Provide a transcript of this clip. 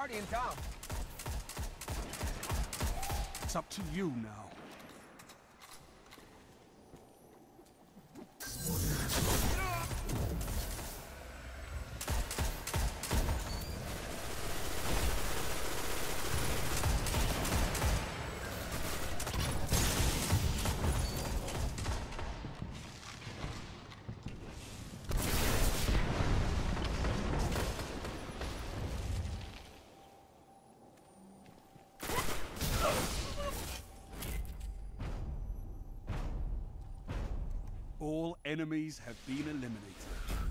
already in town. It's up to you now. All enemies have been eliminated.